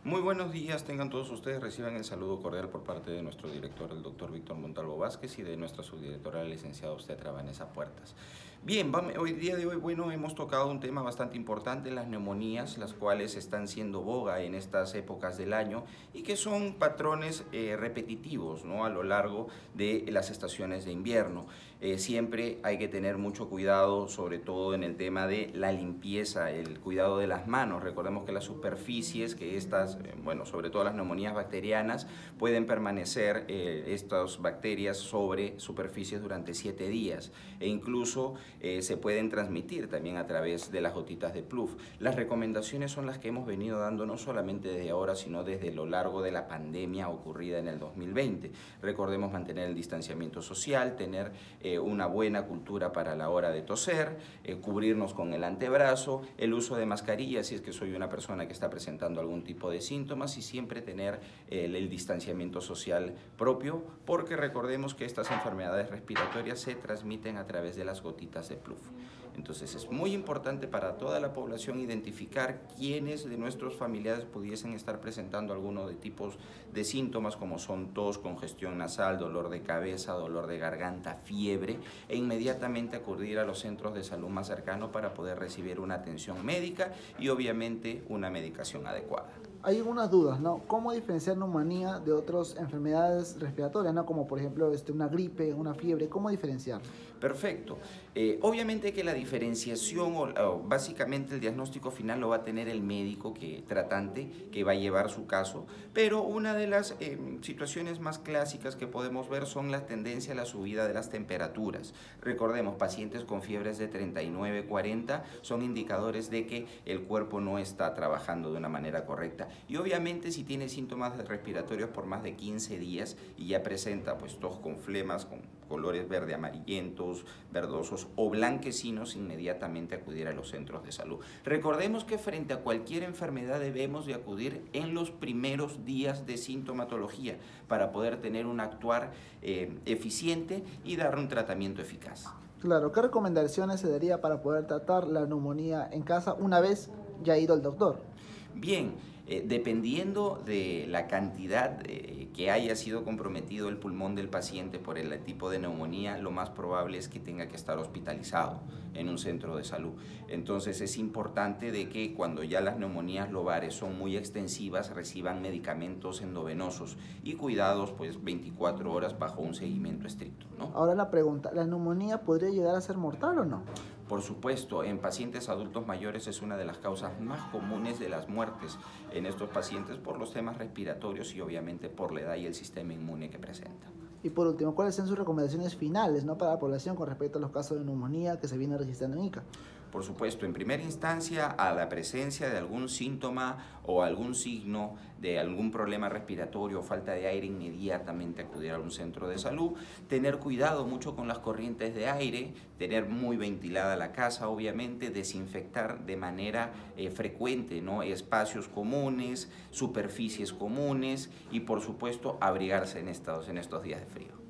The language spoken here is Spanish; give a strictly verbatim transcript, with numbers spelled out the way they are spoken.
Muy buenos días, tengan todos ustedes, reciban el saludo cordial por parte de nuestro director, el doctor Víctor Montalvo Vázquez, y de nuestra subdirectora, la licenciada obstetra Vanessa Puertas. Bien, vamos, hoy día de hoy, bueno, hemos tocado un tema bastante importante, las neumonías, las cuales están siendo boga en estas épocas del año y que son patrones eh, repetitivos, ¿no?, a lo largo de las estaciones de invierno. Eh, siempre hay que tener mucho cuidado, sobre todo en el tema de la limpieza, el cuidado de las manos. Recordemos que las superficies, que estas, eh, bueno, sobre todo las neumonías bacterianas, pueden permanecer eh, estas bacterias sobre superficies durante siete días e incluso eh, se pueden transmitir también a través de las gotitas de P L U F. Las recomendaciones son las que hemos venido dando no solamente desde ahora, sino desde lo largo de la pandemia ocurrida en el dos mil veinte. Recordemos mantener el distanciamiento social, tener eh, una buena cultura para la hora de toser, eh, cubrirnos con el antebrazo, el uso de mascarillas si es que soy una persona que está presentando algún tipo de síntomas, y siempre tener eh, el distanciamiento social propio, porque recordemos que estas enfermedades respiratorias se transmiten a través de las gotitas de P L U F. Entonces es muy importante para toda la población identificar quiénes de nuestros familiares pudiesen estar presentando alguno de tipos de síntomas como son tos, congestión nasal, dolor de cabeza, dolor de garganta, fiebre, e inmediatamente acudir a los centros de salud más cercanos para poder recibir una atención médica y obviamente una medicación adecuada. Hay algunas dudas, ¿no? ¿Cómo diferenciar neumonía de otras enfermedades respiratorias, ¿no? Como por ejemplo este, una gripe, una fiebre, ¿cómo diferenciar? Perfecto. Eh, obviamente que la diferenciación o, o básicamente el diagnóstico final lo va a tener el médico que, tratante que va a llevar su caso, pero una de las eh, situaciones más clásicas que podemos ver son la tendencia a la subida de las temperaturas. Recordemos, pacientes con fiebres de treinta y nueve, cuarenta son indicadores de que el cuerpo no está trabajando de una manera correcta. Y obviamente si tiene síntomas respiratorios por más de quince días y ya presenta pues tos con flemas, con colores verde amarillentos, verdosos o blanquecinos, inmediatamente acudir a los centros de salud. Recordemos que frente a cualquier enfermedad debemos de acudir en los primeros días de sintomatología para poder tener un actuar eh, eficiente y dar un tratamiento eficaz. Claro, ¿qué recomendaciones se daría para poder tratar la neumonía en casa una vez ya ido al doctor? Bien, eh, dependiendo de la cantidad eh, que haya sido comprometido el pulmón del paciente por el tipo de neumonía, lo más probable es que tenga que estar hospitalizado en un centro de salud. Entonces es importante de que cuando ya las neumonías lobares son muy extensivas, reciban medicamentos endovenosos y cuidados pues veinticuatro horas bajo un seguimiento estricto, ¿no? Ahora la pregunta, ¿la neumonía podría llegar a ser mortal o no? Por supuesto, en pacientes adultos mayores es una de las causas más comunes de las muertes en estos pacientes por los temas respiratorios y obviamente por la edad y el sistema inmune que presenta. Y por último, ¿cuáles son sus recomendaciones finales, ¿no?, para la población con respecto a los casos de neumonía que se vienen registrando en Ica? Por supuesto, en primera instancia, a la presencia de algún síntoma o algún signo de algún problema respiratorio o falta de aire, inmediatamente acudir a un centro de salud, tener cuidado mucho con las corrientes de aire, tener muy ventilada la casa, obviamente, desinfectar de manera eh, frecuente, ¿no?, espacios comunes, superficies comunes y, por supuesto, abrigarse en estos, en estos días de frío.